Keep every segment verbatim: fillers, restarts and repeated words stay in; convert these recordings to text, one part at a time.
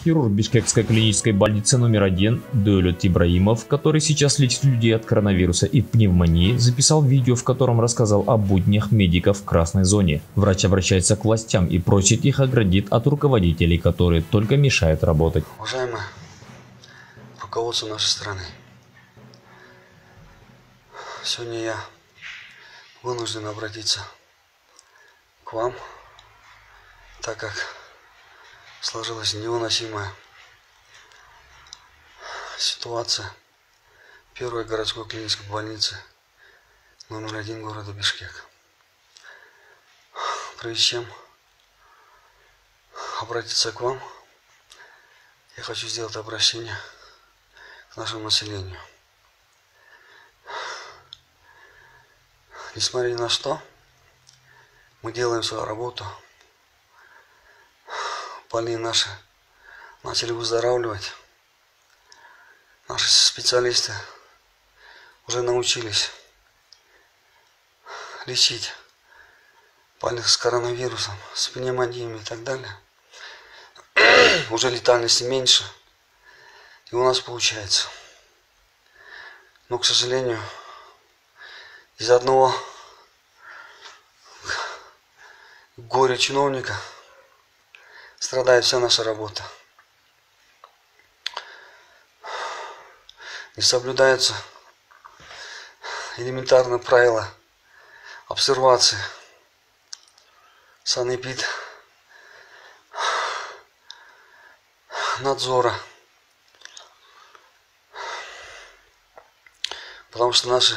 Хирург Бишкекской клинической больницы номер один Даулет Ибраимов, который сейчас лечит людей от коронавируса и пневмонии, записал видео, в котором рассказал о буднях медиков в красной зоне. Врач обращается к властям и просит их оградить от руководителей, которые только мешают работать. Уважаемое руководство нашей страны, сегодня я вынужден обратиться к вам, так как сложилась невыносимая ситуация первой городской клинической больницы номер один города Бишкек. Прежде чем обратиться к вам, я хочу сделать обращение к нашему населению. Несмотря ни на что, мы делаем свою работу. Больные наши начали выздоравливать. Наши специалисты уже научились лечить больных с коронавирусом, с пневмониями и так далее. Уже летальности меньше, и у нас получается. Но, к сожалению, из одного горя чиновника страдает вся наша работа. Не соблюдаются элементарные правила обсервации, санэпид, надзора. Потому что наши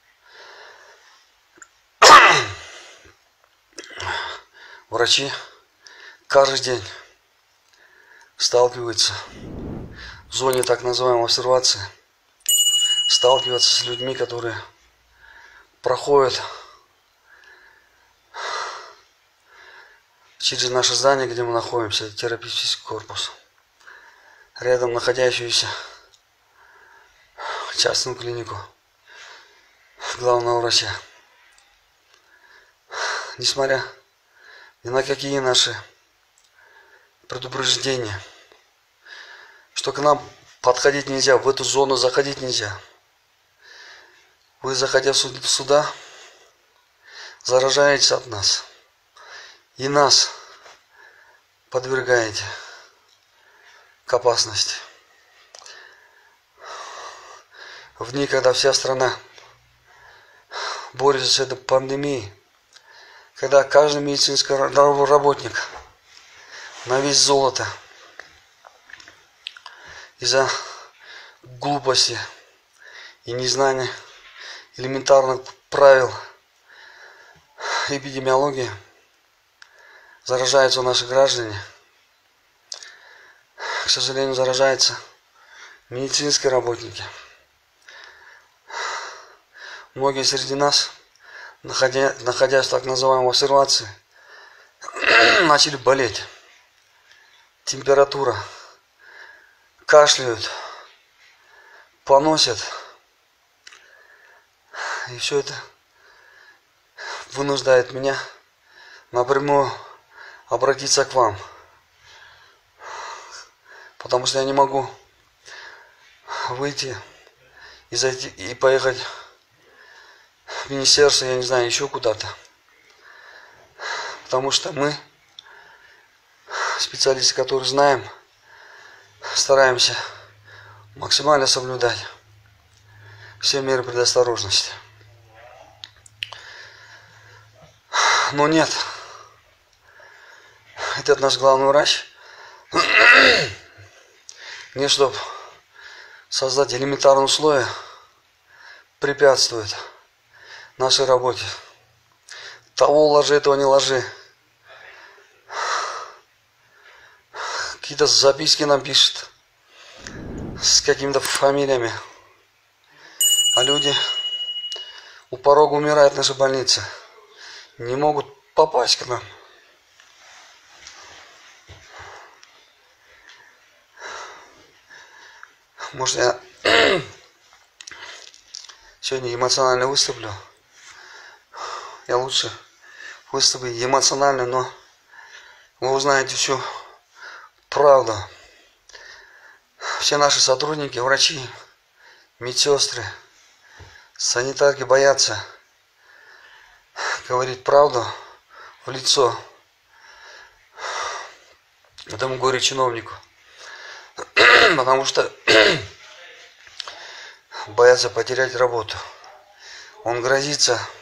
врачи каждый день сталкиваются в зоне так называемой обсервации, сталкиваются с людьми, которые проходят через наше здание, где мы находимся, терапевтический корпус, рядом находящуюся частную клинику главного врача. Несмотря ни на какие наши предупреждения, что к нам подходить нельзя, в эту зону заходить нельзя. Вы, заходя сюда, заражаетесь от нас и нас подвергаете к опасности. В дни, когда вся страна борется с этой пандемией, когда каждый медицинский работник на вес золота из-за глупости и незнания элементарных правил эпидемиологии заражаются наши граждане, к сожалению, заражаются медицинские работники. Многие среди нас, находя, находясь в так называемой обсервации, начали болеть. Температура, кашляют, поносят. И все это вынуждает меня напрямую обратиться к вам. Потому что я не могу выйти и, зайти, и поехать в министерство, я не знаю, еще куда-то. Потому что мы, специалисты, которые знаем, стараемся максимально соблюдать все меры предосторожности. Но нет, этот наш главный врач, не чтобы создать элементарные условия, препятствует нашей работе. Того ложи, этого не ложи. Какие-то записки нам пишет с какими-то фамилиями. А люди у порога умирают в нашей больнице. Не могут попасть к нам. Может, я сегодня эмоционально выступлю. Я лучше выступлю эмоционально, но вы узнаете всю правду все наши сотрудники, врачи, медсестры, санитарки боятся говорить правду в лицо этому горе-чиновнику, потому что боятся потерять работу. Он грозится